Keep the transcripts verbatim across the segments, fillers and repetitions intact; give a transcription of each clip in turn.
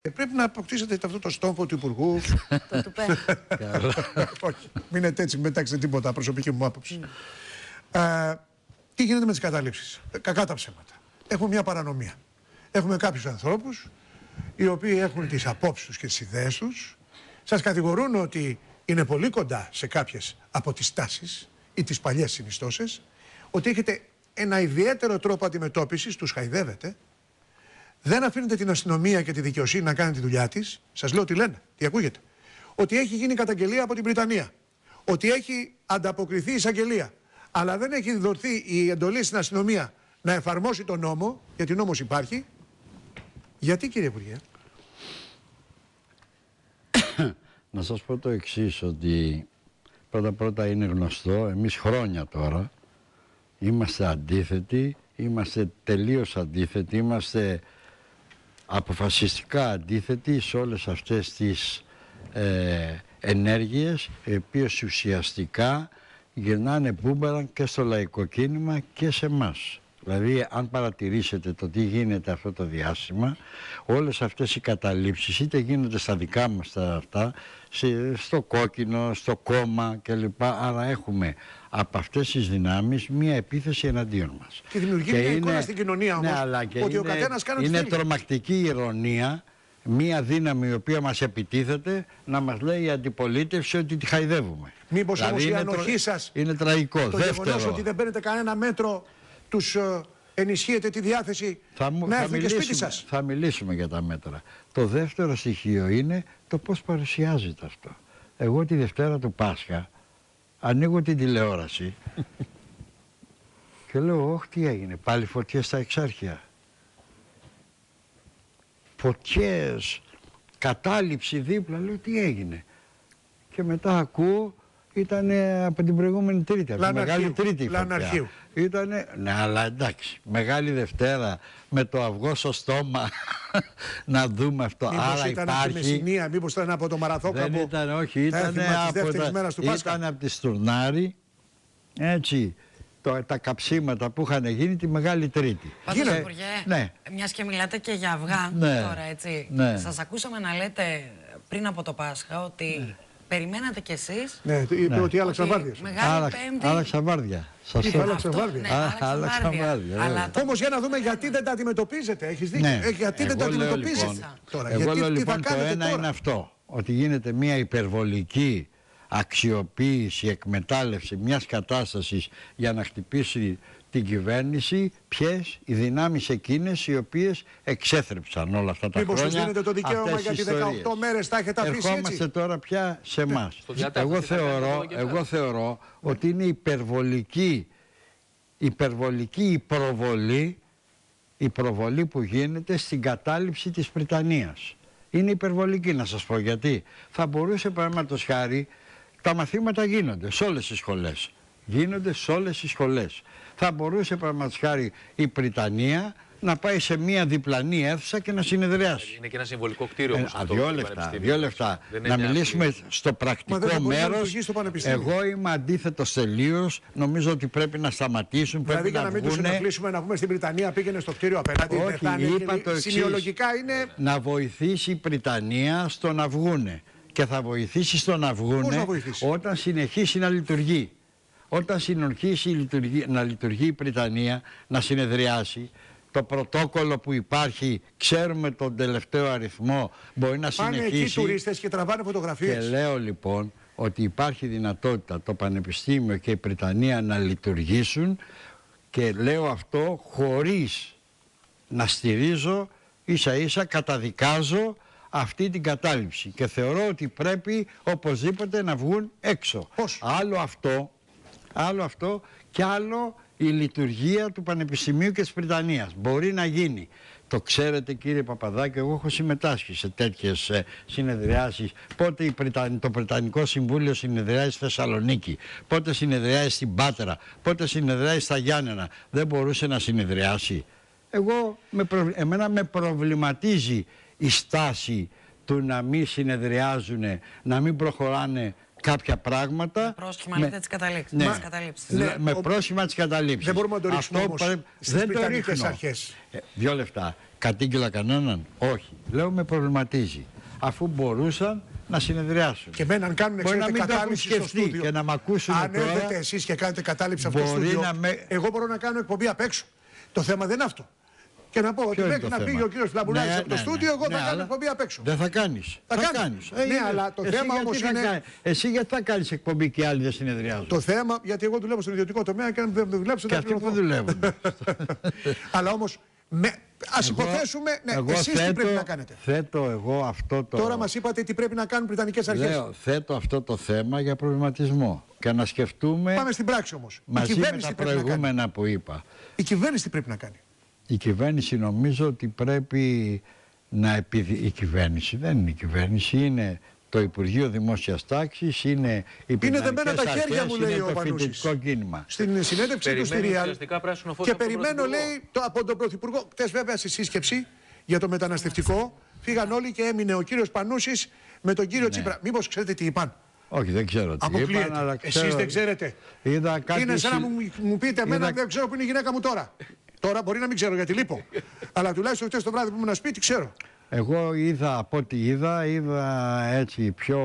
Πρέπει να αποκτήσετε αυτό το στόμφο του Υπουργού. Το τουπέ. Όχι, μην είναι έτσι, μην μετάξετε τίποτα, προσωπική μου άποψη. Ε, τι γίνεται με τις καταλήψεις? Κακά τα ψέματα. Έχουμε μια παρανομία. Έχουμε κάποιους ανθρώπους οι οποίοι έχουν τις απόψεις τους και τις ιδέες τους. Σας κατηγορούν ότι είναι πολύ κοντά σε κάποιες από τις τάσεις ή τις παλιές συνιστώσεις, ότι έχετε ένα ιδιαίτερο τρόπο αντιμετώπισης, τους χαϊδεύετε. Δεν αφήνετε την αστυνομία και τη δικαιοσύνη να κάνει τη δουλειά της. Σας λέω τι λένε, τι ακούγεται. Ότι έχει γίνει καταγγελία από την Βρυτανία. Ότι έχει ανταποκριθεί η εισαγγελία. Αλλά δεν έχει δοθεί η εντολή στην αστυνομία να εφαρμόσει τον νόμο, γιατί νόμος υπάρχει. Γιατί, κύριε Υπουργέ? Να σας πω το εξής, ότι πρώτα πρώτα είναι γνωστό, εμείς χρόνια τώρα είμαστε αντίθετοι, είμαστε τελείως αντίθετοι, είμαστε αποφασιστικά αντίθετοι σε όλες αυτές τις ε, ενέργειες, οι οποίες ουσιαστικά γυρνάνε μπούμπεραν και στο λαϊκό κίνημα και σε εμάς. Δηλαδή, αν παρατηρήσετε το τι γίνεται αυτό το διάστημα, όλες αυτές οι καταλήψεις είτε γίνονται στα δικά μας τα αυτά, στο κόκκινο, στο κόμμα κλπ. Άρα έχουμε από αυτές τις δυνάμεις μία επίθεση εναντίον μας. Και δημιουργεί μια είναι, εικόνα στην κοινωνία όμως, ναι, αλλά και ότι είναι, ο καθένας κάνει είναι ό,τι θέλει. τρομακτική ηρωνία μία δύναμη η οποία μας επιτίθεται να μας λέει η αντιπολίτευση ότι τη χαϊδεύουμε. Μήπως δηλαδή όμως η είναι ανοχή τρο... σας, είναι τραγικό. το Δεύτερο, γεγονός ότι δεν παίρνετε κανένα μέτρο, τους uh, ενισχύετε τη διάθεση θα, να έρθουν και σπίτι σας? Θα μιλήσουμε για τα μέτρα. Το δεύτερο στοιχείο είναι το πώς παρουσιάζεται αυτό. Εγώ τη Δευτέρα του Πάσχα ανοίγω την τηλεόραση και λέω, όχι, τι έγινε, πάλι φωτιές στα Εξάρχεια. Φωτιές, κατάληψη δίπλα, λέω, τι έγινε? Και μετά ακούω, ήταν από την προηγούμενη Τρίτη, από τη Μεγάλη Τρίτη φωτιά. Ήτανε, ναι, αλλά εντάξει, Μεγάλη Δευτέρα με το αυγό στο στόμα να δούμε αυτό. Μήπως άρα ήταν υπάρχει... από τη Μεσσηνία, μήπως ήταν από το Μαραθώκαπο? Δεν ήταν, όχι, ήταν από, τα... ήταν από τη Στουρνάρη, έτσι, το, τα καψίματα που είχαν γίνει τη Μεγάλη Τρίτη. Πάντως, ε, Υπουργέ, ναι. μιας και μιλάτε και για αυγά, ναι. τώρα έτσι, ναι. σας ακούσαμε να λέτε πριν από το Πάσχα ότι... Ναι. Περιμένατε κι εσείς. Ναι, είπε ναι. ότι άλλαξαν βάρδιες. Άλλαξα βάρδια. Σας είπα, άλλαξα βάρδια. Ναι, άλλαξα βάρδια. Αλλά το... Όμως για να δούμε γιατί δεν τα αντιμετωπίζετε. Έχεις δίκιο. Ναι. Γιατί εγώ δεν τα αντιμετωπίζετε. Λοιπόν, τώρα, εγώ γιατί, λέω λοιπόν το ένα τώρα? Είναι αυτό. Ότι γίνεται μια υπερβολική αξιοποίηση, εκμετάλλευση μιας κατάστασης για να χτυπήσει την κυβέρνηση, ποιες οι δυνάμεις εκείνες οι οποίες εξέθρεψαν όλα αυτά τα Μήπως χρόνια. Μήπως τους δίνετε το δικαίωμα γιατί δεκαοκτώ μέρες τα έχετε αφήσει έτσι? Ερχόμαστε τώρα πια σε εμάς. Εγώ θεωρώ, εγώ θεωρώ ότι είναι υπερβολική, υπερβολική η προβολή, η προβολή που γίνεται στην κατάληψη της Βρυτανίας. Είναι υπερβολική, να σας πω γιατί. Θα μπορούσε, παραδείγματος χάρη, τα μαθήματα γίνονται σε όλες τις σχολές. Γίνονται σε όλες τις σχολές. Θα μπορούσε, παραδείγματος χάρη, η Βρυτανία να πάει σε μία διπλανή αίθουσα και να συνεδριάσει. Είναι και ένα συμβολικό κτίριο όμως. Ε, δύο λεπτά, δύο λεπτά. Να μιλήσουμε κτίριο. Στο πρακτικό μέρος. Εγώ είμαι αντίθετος τελείως. Νομίζω ότι πρέπει να σταματήσουν. Δηλαδή πρέπει για να, να μην βγούνε... τους ενοχλήσουμε, να βγούμε στην Βρυτανία, πήγαινε στο κτίριο απέναντι. Όχι, είπα το εξής, σημειολογικά είναι... να βοηθήσει η Βρυτανία στο να βγούνε. Και θα βοηθήσει στο να βγούνε όταν συνεχίσει να λειτουργεί. Όταν συνεχίσει να λειτουργεί η Βρυτανία, να συνεδριάσει, το πρωτόκολλο που υπάρχει, ξέρουμε τον τελευταίο αριθμό, μπορεί να πάνε συνεχίσει. Πάνε εκεί τουρίστες και τραβάνε φωτογραφίες. Και λέω λοιπόν ότι υπάρχει δυνατότητα το Πανεπιστήμιο και η Βρυτανία να λειτουργήσουν και λέω αυτό χωρίς να στηρίζω, ίσα ίσα καταδικάζω αυτή την κατάληψη και θεωρώ ότι πρέπει οπωσδήποτε να βγουν έξω. Πώς? Άλλο αυτό, άλλο αυτό και άλλο η λειτουργία του Πανεπιστημίου και της Βρυτανίας. Μπορεί να γίνει. Το ξέρετε κύριε Παπαδάκη, εγώ έχω συμμετάσχει σε τέτοιες ε, συνεδριάσεις. Πότε η Πριταν... το Βρετανικό Συμβούλιο συνεδριάζει στη Θεσσαλονίκη, πότε συνεδριάζει στην Πάτρα, πότε συνεδριάζει στα Γιάννενα. Δεν μπορούσε να συνεδριάσει. Εγώ, με προ... εμένα με προβληματίζει η στάση του να μην συνεδριάζουν, να μην προχωράνε κάποια πράγματα. Με πρόσχημα λέτε τις καταλήψεις. Ναι, τις καταλήψεις. Ναι, με πρόσχημα τις καταλήψεις. Δεν μπορούμε να το ρίξουμε Αυτό όμως πρέπει, στις δεν το Βρυτανικές ρίχνω. αρχές. Ε, δύο λεφτά. Κατήγγειλα κανέναν? Όχι. Λέω με προβληματίζει. Αφού μπορούσαν να συνεδριάσουν. Και εμένα αν κάνουν Μπορεί να μην το έχουν κατάληψη στο σκεφτεί στούντιο. και να μ' ακούσουν Αν τώρα. έρθετε εσείς και κάνετε κατάληψη αυτό στο στούντιο, με... εγώ μπορώ να κάνω εκπομπή απ' έξω. Το θέμα δεν είναι αυτό. Και να πω ότι μέχρι να πήγε ο κύριος Φλαμπουράκης ναι, από το ναι, στούντιο, ναι, εγώ ναι, θα κάνω εκπομπή απ' έξω. Δεν θα κάνεις. Θα, θα κάνω. κάνεις. Ε, ναι, αλλά το εσύ θέμα όμως είναι. Κάνει... Εσύ γιατί θα κάνεις εκπομπή και άλλοι δεν συνεδριάζουν? Το θέμα, γιατί εγώ δουλεύω στον ιδιωτικό τομέα και αν δεν δουλέψω και δεν αυτοί που δουλεύουν. Αλλά όμως, με... ας υποθέσουμε, ναι, εσείς τι πρέπει να κάνετε. Θέτω εγώ αυτό το. Τώρα μας είπατε τι πρέπει να κάνουν οι Βρυτανικές αρχές. Λέω, θέτω αυτό το θέμα για προβληματισμό. Και να σκεφτούμε. Πάμε στην πράξη όμως. Μαζί με τα προηγούμενα που είπα. Η κυβέρνηση τι πρέπει να κάνει? Η κυβέρνηση νομίζω ότι πρέπει να επιδει... Η κυβέρνηση δεν είναι η κυβέρνηση, είναι το Υπουργείο Δημόσιας Τάξης, είναι οι πυρηνικές αρχές, τα χέρια μου, λέει είναι ο το Πανούσης. φοιτητικό κίνημα. Στην συνέντευξή του στη Real. Και περιμένω, λέει, το, από τον Πρωθυπουργό. Χτες βέβαια στη σύσκεψη για το μεταναστευτικό φύγαν όλοι και έμεινε ο κύριος Πανούσης με τον κύριο ναι. Τσίπρα. Μήπως ξέρετε τι είπαν? Όχι, δεν ξέρω τι είπαν, αλλά ξέρω... Εσείς δεν ξέρετε? Είδα κάτι... Είναι σαν να μου, μου πείτε εμένα, είδα... δεν ξέρω που είναι η γυναίκα μου τώρα. Τώρα μπορεί να μην ξέρω γιατί λείπω. Αλλά τουλάχιστον χτες το βράδυ που ήμουν σπίτι ξέρω. Εγώ είδα, από ό,τι είδα, είδα έτσι πιο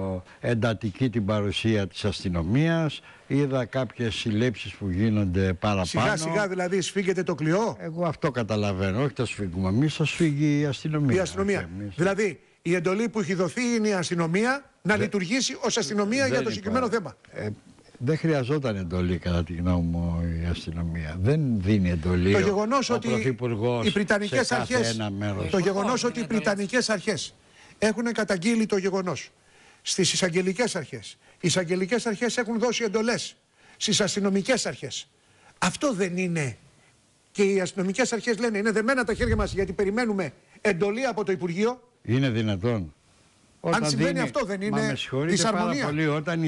εντατική την παρουσία της αστυνομίας. Είδα κάποιες συλλήψεις που γίνονται παραπάνω. Σιγά σιγά δηλαδή σφίγγεται το κλειό. Εγώ αυτό καταλαβαίνω. Όχι το σφίγγουμε εμείς, το σφίγγει η αστυνομία. Η αστυνομία. Δηλαδή η εντολή που έχει δοθεί είναι η αστυνομία να Δε... λειτουργήσει ως αστυνομία για το συγκεκριμένο θέμα. Ε, Δεν χρειαζόταν εντολή, κατά τη γνώμη μου, η αστυνομία. Δεν δίνει εντολή. Το γεγονός ο, ότι ο Πρωθυπουργός οι Βρυτανικές αρχές, το γεγονός ότι οι Βρυτανικές αρχές έχουν καταγγείλει το γεγονός στις εισαγγελικές αρχές. Οι εισαγγελικές αρχές έχουν δώσει εντολές στις αστυνομικές αρχές. Αυτό δεν είναι. Και οι αστυνομικές αρχές λένε είναι δεμένα τα χέρια μας γιατί περιμένουμε εντολή από το Υπουργείο. Είναι δυνατόν? Όταν αν συμβαίνει δίνει, αυτό δεν είναι δυσαρμονία? Πολύ, όταν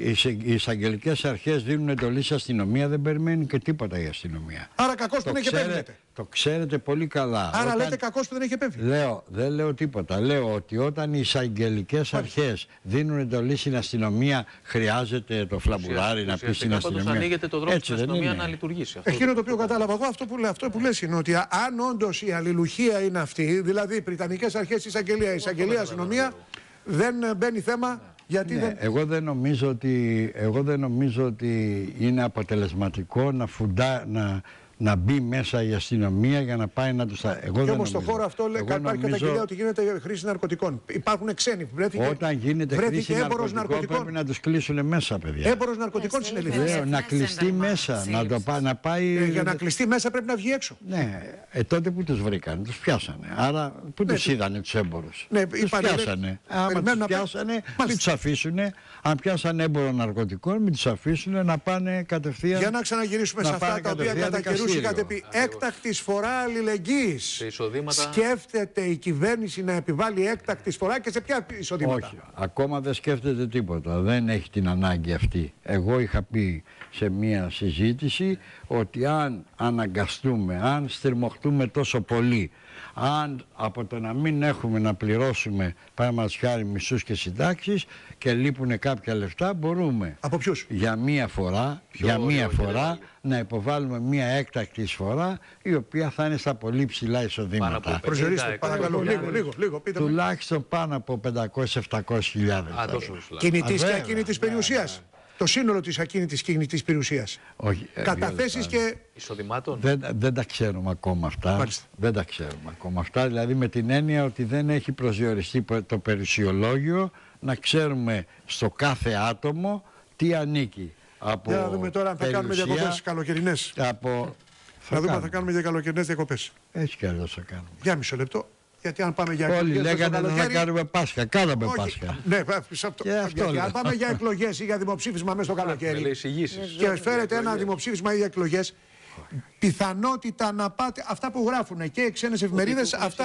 οι εισαγγελικές αρχές δίνουν εντολή στην αστυνομία δεν περιμένει και τίποτα η αστυνομία. Άρα κακός που δεν έχει επέμβει. Το ξέρετε πολύ καλά. Άρα όταν... λέτε κακός που δεν έχει επέμβει. Λέω, δεν λέω τίποτα. Λέω ότι όταν οι εισαγγελικές αρχές δίνουν εντολή στην αστυνομία χρειάζεται το φλαμπουράρι να πει στην αστυνομία. Ανοίγεται το δρόμο στην αστυνομία να λειτουργήσει. Αυτό εκείνο το οποίο κατάλαβα εγώ, αυτό που, λέ, αυτό που λες είναι ότι αν όντως η αλληλουχία είναι αυτή, δηλαδή οι Βρυτανικές αρχές, η εισαγγελία, η εισαγγελία, αστυνομία, δεν μπαίνει θέμα. Γιατί ναι, δεν... εγώ, δεν νομίζω ότι, εγώ δεν νομίζω ότι είναι αποτελεσματικό να, φουντά, να, να μπει μέσα η αστυνομία για να πάει να τους... Εγώ και όμως στον χώρο αυτό λέει, υπάρχει νομίζω... καταγγελία ότι γίνεται χρήση ναρκωτικών. Υπάρχουν ξένοι. Βρέθηκε, όταν γίνεται χρήση ναρκωτικών, ναρκωτικών πρέπει να τους κλείσουν μέσα, παιδιά. Έμπορος ναρκωτικών συνελήφθη. Να κλειστεί μέσα. Να, το, να πάει... ε, για να κλειστεί μέσα πρέπει να βγει έξω. Ναι, ε, τότε που τους βρήκαν, τους πιάσανε. Άρα πού ναι, τους είδανε τους έμπορους? Ναι, τους πιάσανε. Άμα τους πιάσανε, μην τους αφήσουνε. Αν πιάσανε έμπορο ναρκωτικών, μην τους αφήσουνε να πάνε κατευθείαν. Για να ξαναγυρίσουμε σε αυτά τα οποία κατά καιρούς είχατε πει. Έκτακτη φορά αλληλεγγύης. Σκέφτεται η κυβέρνηση να επιβάλλει έκτακτη φορά και σε ποια εισοδήματα? Όχι, ακόμα δεν σκέφτεται τίποτα. Δεν έχει την ανάγκη αυτή. Εγώ είχα πει σε μία συζήτηση ότι αν αναγκαστούμε, αν στριμωχτούμε τόσο πολύ, αν από το να μην έχουμε να πληρώσουμε παραδείγματος χάρη μισούς και συντάξεις και λείπουν κάποια λεφτά, μπορούμε από ποιους? για μία φορά, Ποιο για μία φορά να υποβάλουμε μία έκτακτη εισφορά η οποία θα είναι στα πολύ ψηλά εισοδήματα. Προσδιορίστε, παρακαλώ, λίγο, λίγο, λίγο, πείτε τουλάχιστον πάνω από πεντακόσιες με επτακόσιες χιλιάδες. Κινητής και ακίνητης περιουσίας. Το σύνολο της ακίνητης και κινητής περιουσίας. Όχι. Καταθέσεις και εισοδημάτων. Δεν, δεν τα ξέρουμε ακόμα αυτά. Μάλιστα. Δεν τα ξέρουμε ακόμα αυτά. Δηλαδή με την έννοια ότι δεν έχει προσδιοριστεί το περιουσιολόγιο, να ξέρουμε στο κάθε άτομο τι ανήκει. Από για να δούμε τώρα αν θα κάνουμε διακοπές καλοκαιρινές. Από... Θα δούμε αν θα κάνουμε για καλοκαιρινές διακοπές. Έτσι κι αλλιώς θα κάνουμε. Για μισό λεπτό. Γιατί αν πάμε για εκλογές. Όλοι λέγανε ότι θα κάνουμε Πάσχα. Κάναμε όχι, Πάσχα. Ναι, αυτό. Και αυτό γιατί αν πάμε για εκλογές ή για δημοψήφισμα μέσα στο καλοκαίρι. Και φέρετε ένα δημοψήφισμα ή για εκλογές. Πιθανότητα να πάτε. Αυτά που γράφουν και οι ξένες εφημερίδες. Αυτά,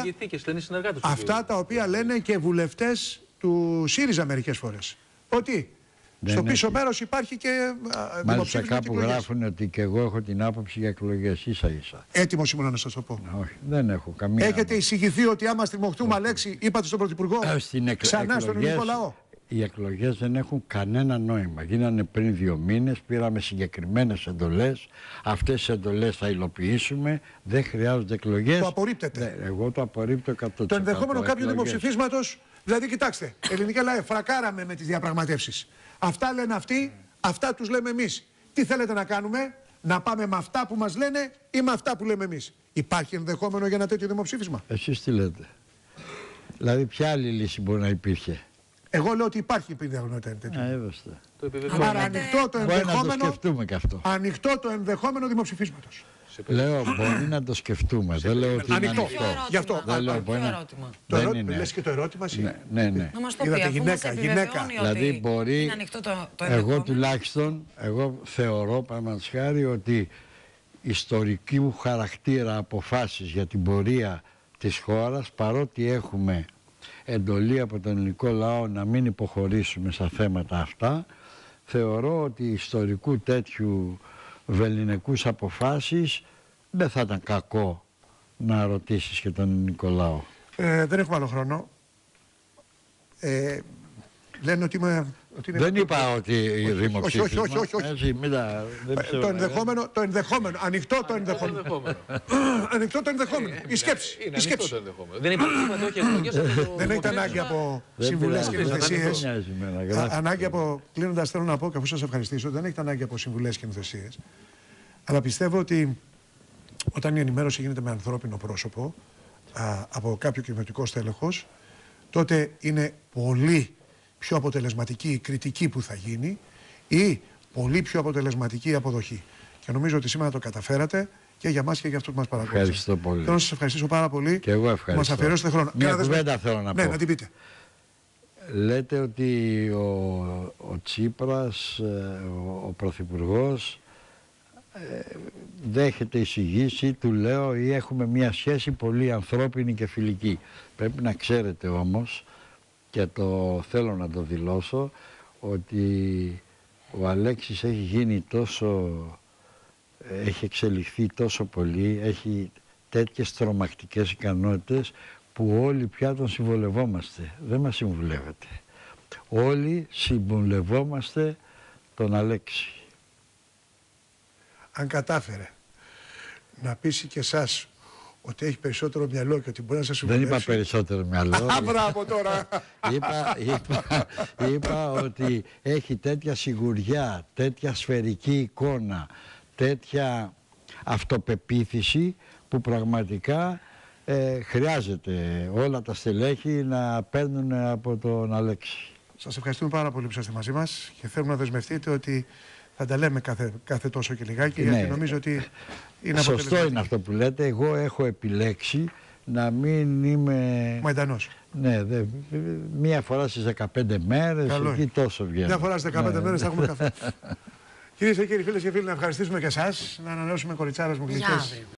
αυτά τα οποία λένε και βουλευτές του ΣΥΡΙΖΑ μερικές φορές. Ότι. Δεν στο πίσω έχει. Μέρος υπάρχει και δημοψήφισμα. Μάλιστα κάπου γράφουν ότι και εγώ έχω την άποψη για εκλογές ίσα ίσα. Έτοιμος ήμουν να σας το πω. Όχι, δεν έχω καμία. Έχετε άποψη. Εισηγηθεί ότι άμα στριμωχτούμε Αλέξη, είπατε στον Πρωθυπουργό, ε, στην εκ... ξανά στον ελληνικό λαό. οι εκλογές δεν έχουν κανένα νόημα. Γίνανε πριν δύο μήνες, πήραμε συγκεκριμένες εντολές. Αυτές τις εντολές θα υλοποιήσουμε. Δεν χρειάζονται εκλογές. Το απορρίπτεται. Ναι, εγώ το απορρίπτω εκατό τοις εκατό. Το ενδεχόμενο κάποιου δημοψηφίσματος, δηλαδή κοιτάξτε, ελληνικά λαέ, φρακάραμε με τις διαπραγματεύσεις. Αυτά λένε αυτοί, αυτά τους λέμε εμείς. Τι θέλετε να κάνουμε, να πάμε με αυτά που μας λένε ή με αυτά που λέμε εμείς? Υπάρχει ενδεχόμενο για ένα τέτοιο δημοψήφισμα? Εσείς τι λέτε? Δηλαδή, ποια άλλη λύση μπορεί να υπήρχε? Εγώ λέω ότι υπάρχει πιθανότητα τέτοιο. Α, Άρα ανοιχτό το ενδεχόμενο. Μπορεί να το σκεφτούμε και αυτό. Ανοιχτό το ενδεχόμενο δημοψηφίσματος. Λέω, μπορεί να το σκεφτούμε. Δεν λέω ότι είναι ανοιχτό. ανοιχτό. Γι' αυτό. Δεν λέω, μπορεί να... ερώτημα. Το δεν ερώτημα, είναι. λες και το ερώτημα εσύ. Ναι, ναι, ναι. Να μας το πει, Είδατε, αφού γυναίκα, μας γυναίκα. επιβεβαιώνει Δηλαδή ότι μπορεί, είναι ανοιχτό το, το εγώ τουλάχιστον, εγώ θεωρώ παραδείγματος χάρη ότι ιστορικού χαρακτήρα αποφάσεις για την πορεία της χώρας, παρότι έχουμε εντολή από τον ελληνικό λαό να μην υποχωρήσουμε στα θέματα αυτά, θεωρώ ότι ιστορικού τέτοιου βελληνικούς αποφάσεις δεν θα ήταν κακό να ρωτήσεις και τον ελληνικό λαό. Ε, δεν έχουμε άλλο χρόνο. Ε, λένε ότι είμαι... Ότι είναι δεν το... είπα ότι η δημοψήφισμα... Όχι, όχι, όχι. όχι. Έτσι, μίλα, δεν ε, το, ενδεχόμενο, το ενδεχόμενο, ανοιχτό το ενδεχόμενο. Ανοιχτό το ενδεχόμενο. Η σκέψη. Είναι η σκέψη. το ενδεχόμενο. Δεν υπάρχει τίποτα, όχι εκλογές. Δεν έχετε ανάγκη από συμβουλές και νοθεσίες. Ανάγκη από, κλείνοντας θέλω να πω, και αφού σας ευχαριστήσω, δεν έχετε ανάγκη από συμβουλές και νοθεσίες. Αλλά πιστεύω ότι όταν η ενημέρωση γίνεται με ανθρώπινο πρόσωπο α, από κάποιο κυβερνητικό στέλεχος, τότε είναι πολύ πιο αποτελεσματική η κριτική που θα γίνει ή πολύ πιο αποτελεσματική η αποδοχή. Και νομίζω ότι σήμερα το καταφέρατε και για μας και για αυτό που μας παρακολουθεί. Ευχαριστώ πολύ. Θέλω να σας ευχαριστήσω πάρα πολύ. Και εγώ ευχαριστώ. Μας αφιερώσετε χρόνο. Μια κουβέντα θέλω να πω. Ναι, να την πείτε. Λέτε ότι ο, ο Τσίπρας, ο, ο Πρωθυπουργός, ε, δέχεται εισηγήσει, του λέω, ή έχουμε μια σχέση πολύ ανθρώπινη και φιλική. Πρέπει να ξέρετε όμως, και το θέλω να το δηλώσω, ότι ο Αλέξης έχει γίνει τόσο, έχει εξελιχθεί τόσο πολύ, έχει τέτοιες τρομακτικές ικανότητες που όλοι πια τον συμβουλευόμαστε. Δεν μας συμβουλεύεται. Όλοι συμβουλευόμαστε τον Αλέξη. Αν κατάφερε να πείσει και εσάς ότι έχει περισσότερο μυαλό και ότι μπορεί να σας συμβουλεύσει. Δεν είπα περισσότερο μυαλό. Α, μπράβο τώρα. είπα, είπα, είπα ότι έχει τέτοια σιγουριά, τέτοια σφαιρική εικόνα, τέτοια αυτοπεποίθηση που πραγματικά ε, χρειάζεται όλα τα στελέχη να παίρνουν από τον Αλέξη. Σας ευχαριστούμε πάρα πολύ που είσαστε μαζί μας και θέλουμε να δεσμευτείτε ότι θα τα λέμε κάθε, κάθε τόσο και λιγάκι, ναι, γιατί νομίζω ότι είναι αποτελεσματικό. Σωστό είναι αυτό που λέτε. Εγώ έχω επιλέξει να μην είμαι... Μαϊντανός. Ναι, δε, μία φορά στις δεκαπέντε μέρες, εκεί τόσο βγαίνει. Μία φορά στις δεκαπέντε ναι, μέρες θα έχουμε καφέ. Κυρίες και κύριοι, φίλες και φίλοι, να ευχαριστήσουμε και εσάς, να ανανεώσουμε κοριτσάρες μου γλυκές.